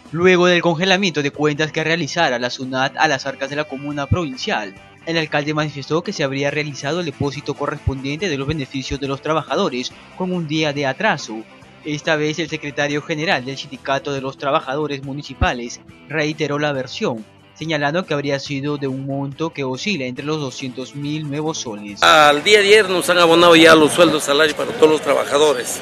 Luego del congelamiento de cuentas que realizara la SUNAT a las arcas de la comuna provincial, el alcalde manifestó que se habría realizado el depósito correspondiente de los beneficios de los trabajadores con un día de atraso. Esta vez el secretario general del Sindicato de los Trabajadores Municipales reiteró la versión, señalando que habría sido de un monto que oscila entre los 200.000 nuevos soles. Al día de ayer nos han abonado ya los sueldos salarios para todos los trabajadores.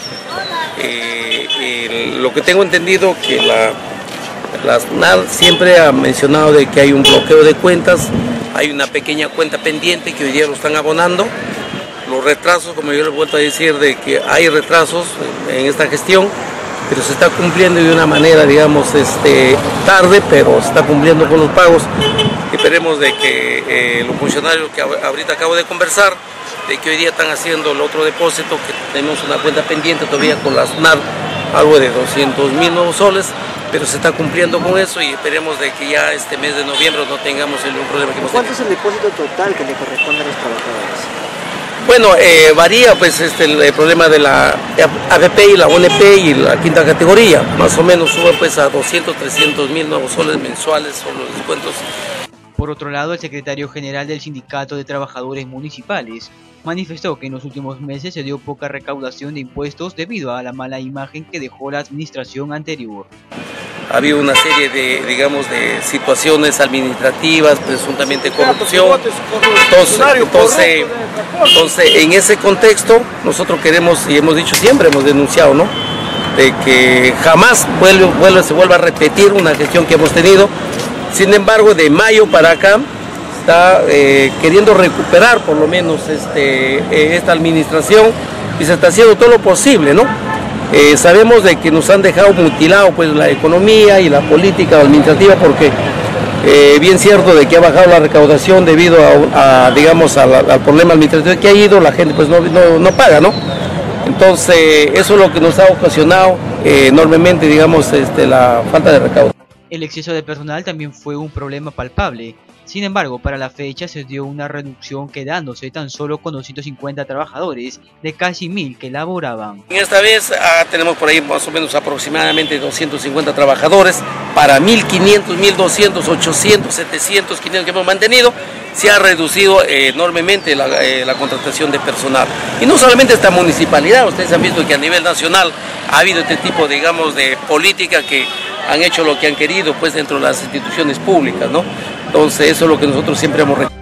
Lo que tengo entendido que la SUNAT siempre ha mencionado de que hay un bloqueo de cuentas, hay una pequeña cuenta pendiente que hoy día lo están abonando. Los retrasos, como yo les he vuelto a decir, de que hay retrasos en esta gestión, pero se está cumpliendo de una manera, digamos, tarde, pero se está cumpliendo con los pagos. Esperemos de que los funcionarios que ahorita acabo de conversar, de que hoy día están haciendo el otro depósito, que tenemos una cuenta pendiente todavía con la SUNAT, algo de 200.000 nuevos soles, pero se está cumpliendo con eso y esperemos de que ya este mes de noviembre no tengamos el problema que hemos tenido. ¿Cuánto es el depósito total que le corresponde a los trabajadores? Bueno, varía pues el problema de la AFP y la ONP y la quinta categoría, más o menos sube pues a 300.000 nuevos soles mensuales son los descuentos. Por otro lado, el secretario general del Sindicato de Trabajadores Municipales manifestó que en los últimos meses se dio poca recaudación de impuestos debido a la mala imagen que dejó la administración anterior. Ha habido una serie de, digamos, de situaciones administrativas, presuntamente corrupción. Entonces, en ese contexto, nosotros queremos, y hemos dicho siempre, hemos denunciado, ¿no?, de que jamás se vuelva a repetir una gestión que hemos tenido. Sin embargo, de mayo para acá, está queriendo recuperar por lo menos esta administración y se está haciendo todo lo posible, ¿no? Sabemos de que nos han dejado mutilado pues la economía y la política administrativa porque bien cierto de que ha bajado la recaudación debido digamos al problema administrativo que ha ido, la gente pues no paga, ¿no? Entonces eso es lo que nos ha ocasionado enormemente, digamos, la falta de recaudación. El exceso de personal también fue un problema palpable. Sin embargo, para la fecha se dio una reducción quedándose tan solo con 250 trabajadores de casi 1.000 que laboraban. Esta vez tenemos por ahí más o menos aproximadamente 250 trabajadores para 1.500, 1.200, 800, 700, 500 que hemos mantenido. Se ha reducido enormemente la contratación de personal. Y no solamente esta municipalidad, ustedes han visto que a nivel nacional ha habido este tipo, digamos, de política que han hecho lo que han querido pues dentro de las instituciones públicas, ¿no? Entonces eso es lo que nosotros siempre hemos reclamado.